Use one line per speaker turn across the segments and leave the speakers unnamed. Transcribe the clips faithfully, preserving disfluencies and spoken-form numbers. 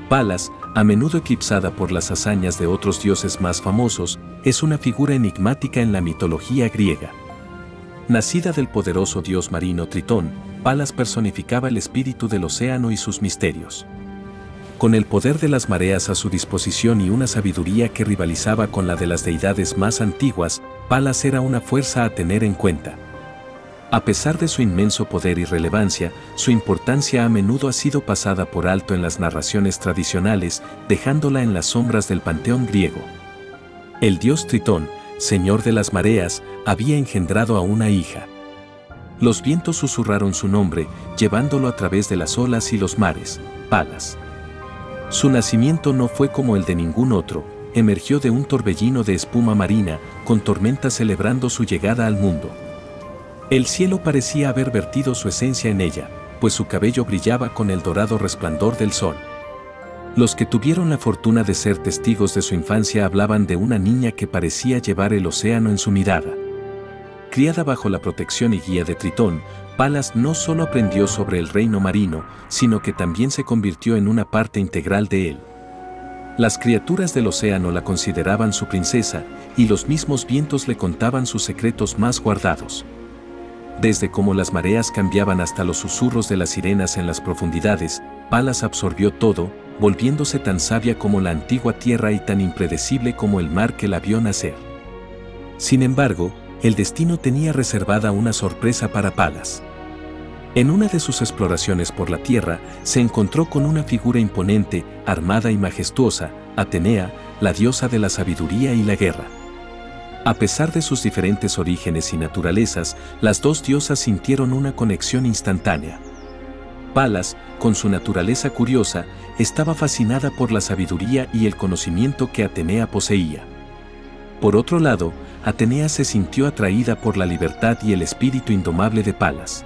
Palas, a menudo eclipsada por las hazañas de otros dioses más famosos, es una figura enigmática en la mitología griega. Nacida del poderoso dios marino Tritón, Palas personificaba el espíritu del océano y sus misterios. Con el poder de las mareas a su disposición y una sabiduría que rivalizaba con la de las deidades más antiguas, Palas era una fuerza a tener en cuenta. A pesar de su inmenso poder y relevancia, su importancia a menudo ha sido pasada por alto en las narraciones tradicionales, dejándola en las sombras del panteón griego. El dios Tritón, señor de las mareas, había engendrado a una hija. Los vientos susurraron su nombre, llevándolo a través de las olas y los mares, Palas. Su nacimiento no fue como el de ningún otro, emergió de un torbellino de espuma marina, con tormentas celebrando su llegada al mundo. El cielo parecía haber vertido su esencia en ella, pues su cabello brillaba con el dorado resplandor del sol. Los que tuvieron la fortuna de ser testigos de su infancia hablaban de una niña que parecía llevar el océano en su mirada. Criada bajo la protección y guía de Tritón, Palas no solo aprendió sobre el reino marino, sino que también se convirtió en una parte integral de él. Las criaturas del océano la consideraban su princesa, y los mismos vientos le contaban sus secretos más guardados. Desde cómo las mareas cambiaban hasta los susurros de las sirenas en las profundidades, Palas absorbió todo, volviéndose tan sabia como la antigua tierra y tan impredecible como el mar que la vio nacer. Sin embargo, el destino tenía reservada una sorpresa para Palas. En una de sus exploraciones por la tierra, se encontró con una figura imponente, armada y majestuosa, Atenea, la diosa de la sabiduría y la guerra. A pesar de sus diferentes orígenes y naturalezas, las dos diosas sintieron una conexión instantánea. Palas, con su naturaleza curiosa, estaba fascinada por la sabiduría y el conocimiento que Atenea poseía. Por otro lado, Atenea se sintió atraída por la libertad y el espíritu indomable de Palas.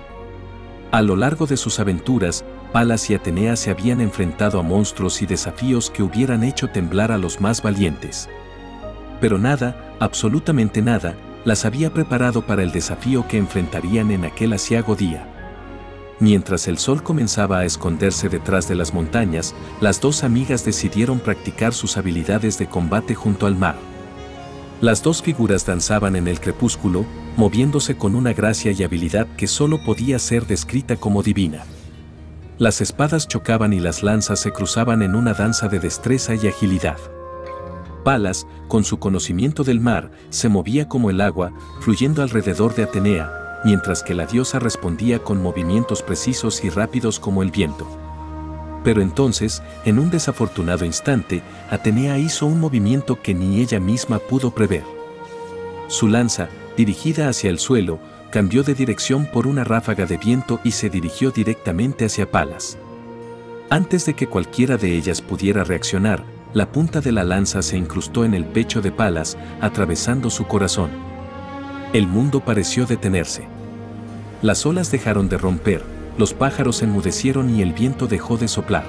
A lo largo de sus aventuras, Palas y Atenea se habían enfrentado a monstruos y desafíos que hubieran hecho temblar a los más valientes. Pero nada, absolutamente nada, las había preparado para el desafío que enfrentarían en aquel aciago día. Mientras el sol comenzaba a esconderse detrás de las montañas, las dos amigas decidieron practicar sus habilidades de combate junto al mar. Las dos figuras danzaban en el crepúsculo, moviéndose con una gracia y habilidad que solo podía ser descrita como divina. Las espadas chocaban y las lanzas se cruzaban en una danza de destreza y agilidad. Palas, con su conocimiento del mar, se movía como el agua, fluyendo alrededor de Atenea, mientras que la diosa respondía con movimientos precisos y rápidos como el viento. Pero entonces, en un desafortunado instante, Atenea hizo un movimiento que ni ella misma pudo prever. Su lanza, dirigida hacia el suelo, cambió de dirección por una ráfaga de viento y se dirigió directamente hacia Palas. Antes de que cualquiera de ellas pudiera reaccionar, la punta de la lanza se incrustó en el pecho de Palas, atravesando su corazón. El mundo pareció detenerse. Las olas dejaron de romper, los pájaros enmudecieron y el viento dejó de soplar.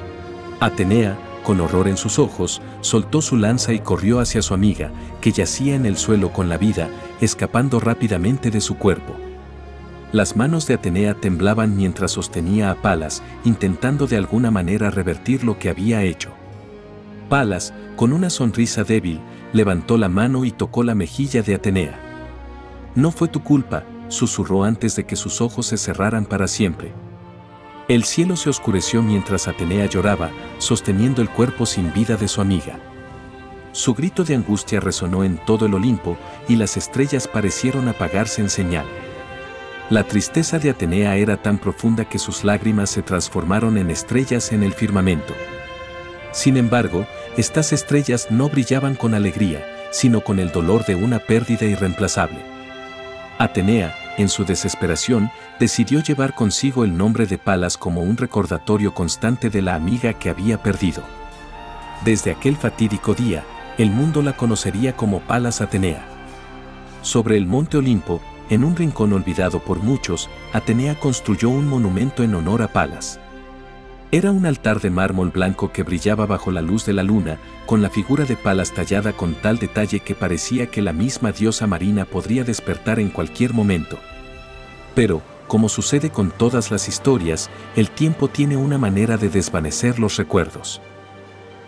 Atenea, con horror en sus ojos, soltó su lanza y corrió hacia su amiga, que yacía en el suelo con la vida, escapando rápidamente de su cuerpo. Las manos de Atenea temblaban mientras sostenía a Palas, intentando de alguna manera revertir lo que había hecho. Palas, con una sonrisa débil, levantó la mano y tocó la mejilla de Atenea. «No fue tu culpa», susurró antes de que sus ojos se cerraran para siempre. El cielo se oscureció mientras Atenea lloraba, sosteniendo el cuerpo sin vida de su amiga. Su grito de angustia resonó en todo el Olimpo, y las estrellas parecieron apagarse en señal. La tristeza de Atenea era tan profunda que sus lágrimas se transformaron en estrellas en el firmamento. Sin embargo, estas estrellas no brillaban con alegría, sino con el dolor de una pérdida irreemplazable. Atenea, en su desesperación, decidió llevar consigo el nombre de Palas como un recordatorio constante de la amiga que había perdido. Desde aquel fatídico día, el mundo la conocería como Palas Atenea. Sobre el monte Olimpo, en un rincón olvidado por muchos, Atenea construyó un monumento en honor a Palas. Era un altar de mármol blanco que brillaba bajo la luz de la luna, con la figura de Palas tallada con tal detalle que parecía que la misma diosa marina podría despertar en cualquier momento. Pero, como sucede con todas las historias, el tiempo tiene una manera de desvanecer los recuerdos.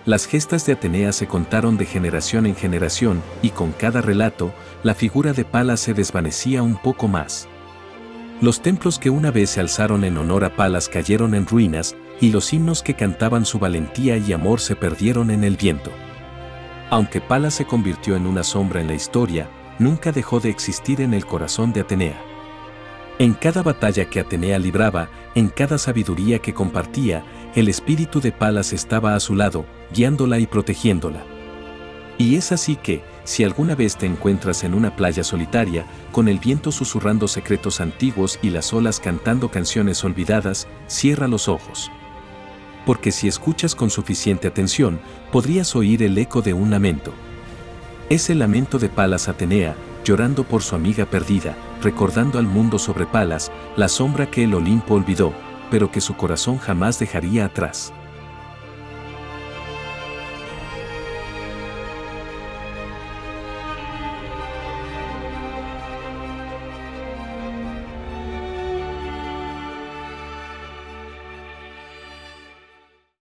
Las gestas de Atenea se contaron de generación en generación, y con cada relato, la figura de Palas se desvanecía un poco más. Los templos que una vez se alzaron en honor a Palas cayeron en ruinas, y los himnos que cantaban su valentía y amor se perdieron en el viento. Aunque Palas se convirtió en una sombra en la historia, nunca dejó de existir en el corazón de Atenea. En cada batalla que Atenea libraba, en cada sabiduría que compartía, el espíritu de Palas estaba a su lado, guiándola y protegiéndola. Y es así que, si alguna vez te encuentras en una playa solitaria, con el viento susurrando secretos antiguos y las olas cantando canciones olvidadas, cierra los ojos. Porque si escuchas con suficiente atención, podrías oír el eco de un lamento. Es el lamento de Palas Atenea, llorando por su amiga perdida, recordando al mundo sobre Palas, la sombra que el Olimpo olvidó, pero que su corazón jamás dejaría atrás.